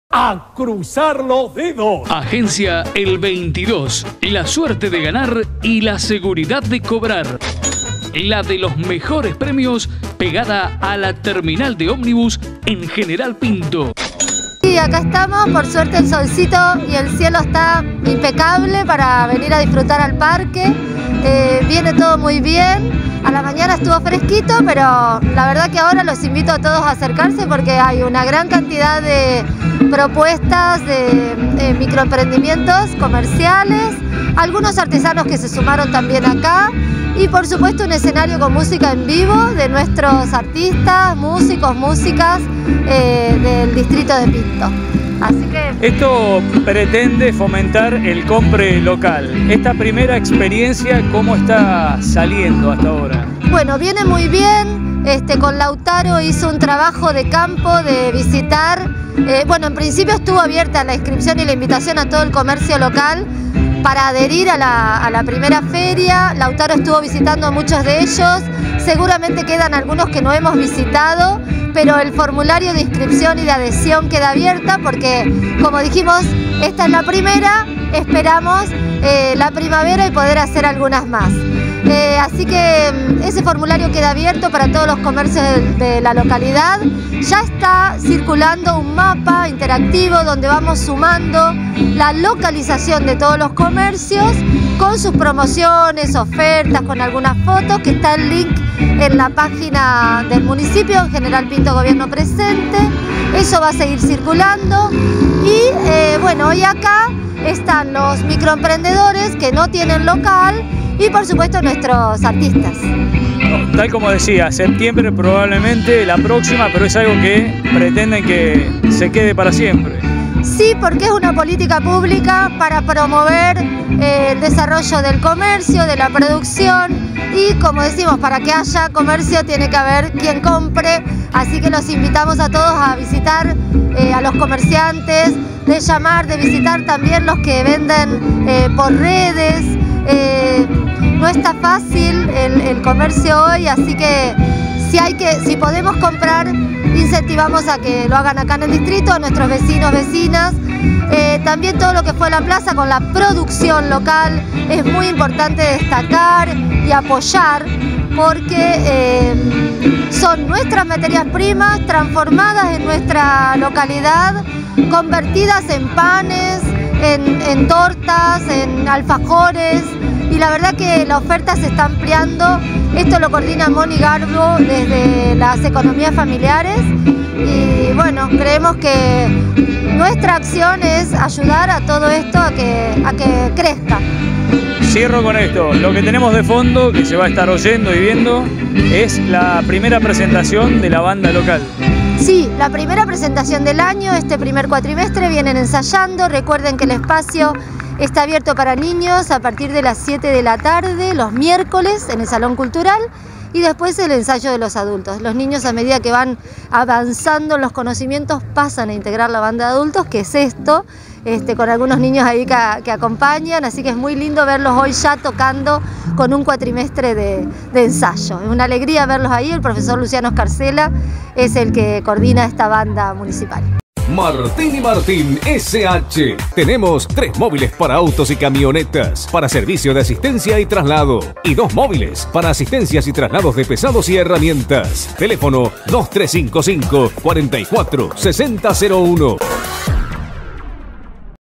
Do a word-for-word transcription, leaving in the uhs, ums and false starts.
A cruzar los dedos. Agencia El veintidós. La suerte de ganar y la seguridad de cobrar. La de los mejores premios pegada a la terminal de ómnibus en General Pinto. Y acá estamos, por suerte el solcito y el cielo está impecable para venir a disfrutar al parque. Eh, viene todo muy bien. A la mañana estuvo fresquito, pero la verdad que ahora los invito a todos a acercarse porque hay una gran cantidad de propuestas de, de microemprendimientos comerciales, algunos artesanos que se sumaron también acá y por supuesto un escenario con música en vivo de nuestros artistas, músicos, músicas eh, del distrito de Pinto. Así que... Esto pretende fomentar el compre local. Esta primera experiencia, ¿cómo está saliendo hasta ahora? Bueno, viene muy bien. Este, con Lautaro hizo un trabajo de campo, de visitar. Eh, bueno, en principio estuvo abierta la inscripción y la invitación a todo el comercio local para adherir a la, a la primera feria. Lautaro estuvo visitando a muchos de ellos. Seguramente quedan algunos que no hemos visitado, pero el formulario de inscripción y de adhesión queda abierta porque, como dijimos, esta es la primera, esperamos eh, la primavera y poder hacer algunas más. Eh, así que ese formulario queda abierto para todos los comercios de, de la localidad. Ya está circulando un mapa interactivo donde vamos sumando la localización de todos los comercios con sus promociones, ofertas, con algunas fotos, que está el link en la página del municipio, en General Pinto Gobierno Presente. Eso va a seguir circulando y eh, bueno, hoy acá están los microemprendedores que no tienen local y por supuesto nuestros artistas. Tal como decía, septiembre probablemente la próxima, pero es algo que pretenden que se quede para siempre. Sí, porque es una política pública para promover eh, el desarrollo del comercio, de la producción y, como decimos, para que haya comercio tiene que haber quien compre, así que los invitamos a todos a visitar eh, a los comerciantes, de llamar, de visitar también los que venden eh, por redes. Eh, no está fácil el, el comercio hoy, así que si, hay que si podemos comprar, incentivamos a que lo hagan acá en el distrito, a nuestros vecinos, vecinas. Eh, también todo lo que fue la plaza con la producción local es muy importante destacar y apoyar porque eh, son nuestras materias primas transformadas en nuestra localidad, convertidas en panes, en, en tortas, en alfajores. Y la verdad que la oferta se está ampliando. Esto lo coordina Moni Garbo desde las economías familiares y bueno, creemos que nuestra acción es ayudar a todo esto a que, a que crezca. Cierro con esto, lo que tenemos de fondo, que se va a estar oyendo y viendo, es la primera presentación de la banda local. Sí, la primera presentación del año, este primer cuatrimestre vienen ensayando. Recuerden que el espacio está abierto para niños a partir de las siete de la tarde, los miércoles, en el Salón Cultural, y después el ensayo de los adultos. Los niños, a medida que van avanzando en los conocimientos, pasan a integrar la banda de adultos, que es esto, este, con algunos niños ahí que, que acompañan, así que es muy lindo verlos hoy ya tocando con un cuatrimestre de, de ensayo. Es una alegría verlos ahí. El profesor Luciano Escarcela es el que coordina esta banda municipal. Martín y Martín S H. Tenemos tres móviles para autos y camionetas, para servicio de asistencia y traslado, y dos móviles para asistencias y traslados de pesados y herramientas. Teléfono dos tres cinco cinco, cuatro cuatro, seis cero cero uno.